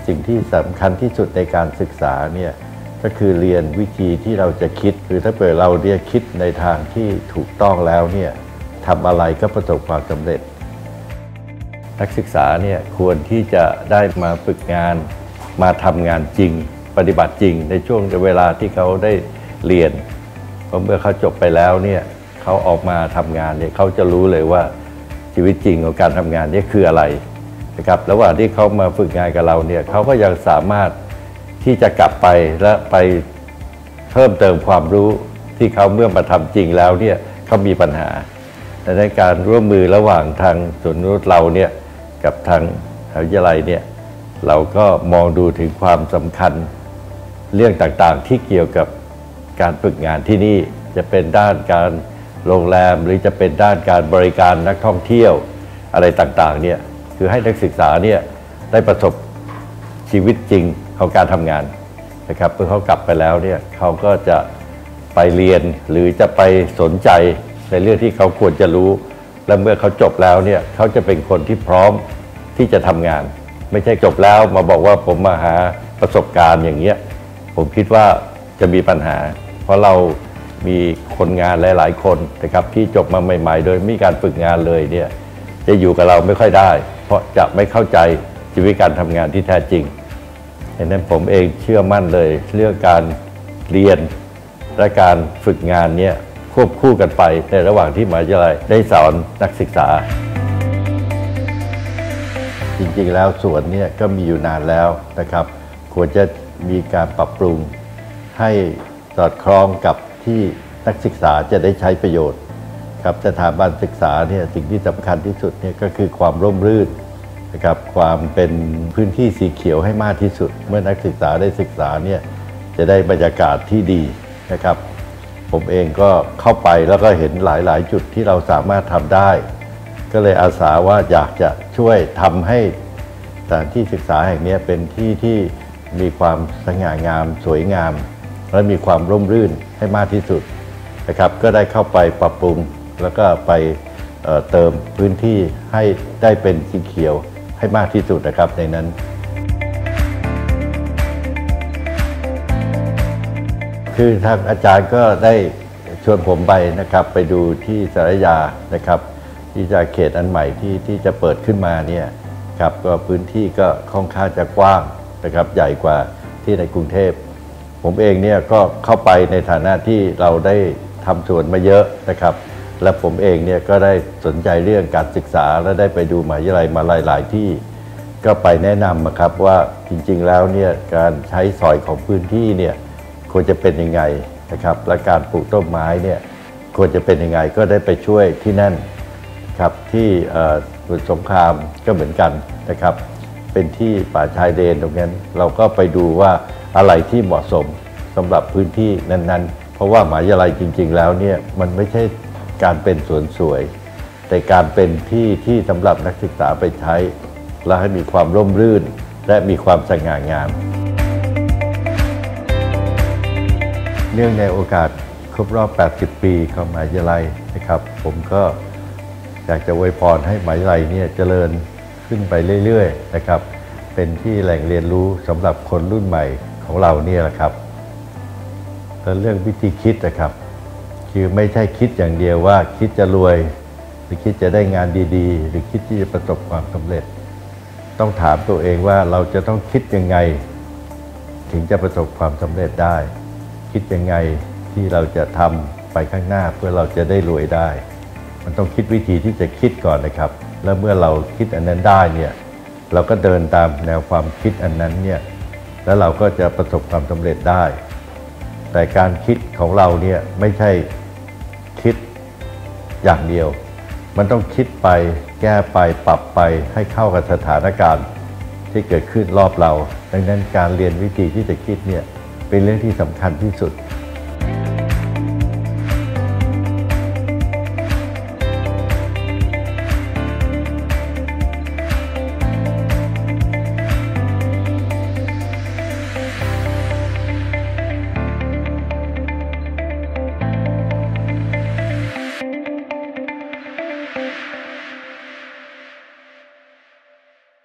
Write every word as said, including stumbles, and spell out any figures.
สิ่งที่สำคัญที่สุดในการศึกษาเนี่ยก็คือเรียนวิธีที่เราจะคิดคือถ้าเกิดเราเรียนคิดในทางที่ถูกต้องแล้วเนี่ยทำอะไรก็ประสบความสำเร็จนักศึกษาเนี่ยควรที่จะได้มาฝึกงานมาทำงานจริงปฏิบัติจริงในช่วงเวลาที่เขาได้เรียนเพราะเมื่อเขาจบไปแล้วเนี่ยเขาออกมาทำงานเนี่ยเขาจะรู้เลยว่าชีวิตจริงของการทำงานนี่คืออะไรนะครับระหว่างที่เขามาฝึกงานกับเราเนี่ยเขาก็ยังสามารถที่จะกลับไปและไปเพิ่มเติมความรู้ที่เขาเมื่อมาทำจริงแล้วเนี่ยเขามีปัญหาในการร่วมมือระหว่างทางศูนย์นุชเราเนี่ยกับทางมหาวิทยาลัยเนี่ยเราก็มองดูถึงความสำคัญเรื่องต่างๆที่เกี่ยวกับการฝึกงานที่นี่จะเป็นด้านการโรงแรมหรือจะเป็นด้านการบริการนักท่องเที่ยวอะไรต่างๆเนี่ยคือให้นักศึกษาเนี่ยได้ประสบชีวิตจริงของการทำงานนะครับเมื่อเขากลับไปแล้วเนี่ยเขาก็จะไปเรียนหรือจะไปสนใจในเรื่องที่เขาควรจะรู้และเมื่อเขาจบแล้วเนี่ยเขาจะเป็นคนที่พร้อมที่จะทำงานไม่ใช่จบแล้วมาบอกว่าผมมาหาประสบการณ์อย่างเงี้ยผมคิดว่าจะมีปัญหาเพราะเรามีคนงานหลายๆคนนะครับที่จบมาใหม่ๆโดยไม่มีการฝึกงานเลยเนี่ยจะอยู่กับเราไม่ค่อยได้เพราะจะไม่เข้าใจชีวิตการทำงานที่แท้จริงดังนั้นผมเองเชื่อมั่นเลยเรื่องการเรียนและการฝึกงานเนี่ยควบคู่กันไปในระหว่างที่มหาวิทยาลัยได้สอนนักศึกษาจริงๆแล้วสวนเนี่ยก็มีอยู่นานแล้วนะครับควรจะมีการปรับปรุงให้สอดคล้องกับที่นักศึกษาจะได้ใช้ประโยชน์ครับสถาบันศึกษาเนี่ยสิ่งที่สำคัญที่สุดเนี่ยก็คือความร่มรื่นนะครับความเป็นพื้นที่สีเขียวให้มากที่สุดเมื่อนักศึกษาได้ศึกษาเนี่ยจะได้บรรยากาศที่ดีนะครับผมเองก็เข้าไปแล้วก็เห็นหลายๆจุดที่เราสามารถทำได้ก็เลยอาสาว่าอยากจะช่วยทำให้สถานที่ศึกษาแห่งนี้เป็นที่ที่มีความสง่างามสวยงามและมีความร่มรื่นให้มากที่สุดนะครับก็ได้เข้าไปปรับปรุงแล้วก็ไปเอ่อเติมพื้นที่ให้ได้เป็นสีเขียวให้มากที่สุดนะครับในนั้นคือทางอาจารย์ก็ได้ชวนผมไปนะครับไปดูที่สารยานะครับที่จะเขตอันใหม่ที่ที่จะเปิดขึ้นมาเนี่ยครับก็พื้นที่ก็ค่อนข้างจะกว้างนะครับใหญ่กว่าที่ในกรุงเทพผมเองเนี่ยก็เข้าไปในฐานะที่เราได้ทำสวนมาเยอะนะครับและผมเองเนี่ยก็ได้สนใจเรื่องการศึกษาและได้ไปดูมหาวิทยาลัยมาหลายๆที่ก็ไปแนะนำนะครับว่าจริงๆแล้วเนี่ยการใช้สอยของพื้นที่เนี่ยควรจะเป็นยังไงนะครับและการปลูกต้นไม้เนี่ยควรจะเป็นยังไงก็ได้ไปช่วยที่นั่นครับที่สมุทรสงครามก็เหมือนกันนะครับเป็นที่ป่าชายเลนตรงนั้นเราก็ไปดูว่าอะไรที่เหมาะสมสำหรับพื้นที่นั้นๆเพราะว่ามหาวิทยาลัยจริงๆแล้วเนี่ยมันไม่ใช่การเป็นสวนสวยแต่การเป็นที่ที่สำหรับนักศึกษาไปใช้และให้มีความร่มรื่นและมีความสง่างามเนื่องในโอกาสครบรอบแปดสิบปีของมหาวิทยาลัยนะครับผมก็อยากจะอวยพรให้มหาวิทยาลัยเนี่ยเจริญขึ้นไปเรื่อยๆนะครับเป็นที่แหล่งเรียนรู้สำหรับคนรุ่นใหม่ของเราเนี่ยแหละครับแต่เรื่องวิธีคิดนะครับคือไม่ใช่คิดอย่างเดียวว่าคิดจะรวยหรือคิดจะได้งานดีๆหรือคิดที่จะประสบความสำเร็จต้องถามตัวเองว่าเราจะต้องคิดยังไงถึงจะประสบความสำเร็จได้คิดยังไงที่เราจะทำไปข้างหน้าเพื่อเราจะได้รวยได้มันต้องคิดวิธีที่จะคิดก่อนนะครับแล้วเมื่อเราคิดอันนั้นได้เนี่ยเราก็เดินตามแนวความคิดอันนั้นเนี่ยแล้วเราก็จะประสบความสำเร็จได้แต่การคิดของเราเนี่ยไม่ใช่คิดอย่างเดียวมันต้องคิดไปแก้ไปปรับไปให้เข้ากับสถานการณ์ที่เกิดขึ้นรอบเราดังนั้นการเรียนวิธีที่จะคิดเนี่ยเป็นเรื่องที่สำคัญที่สุด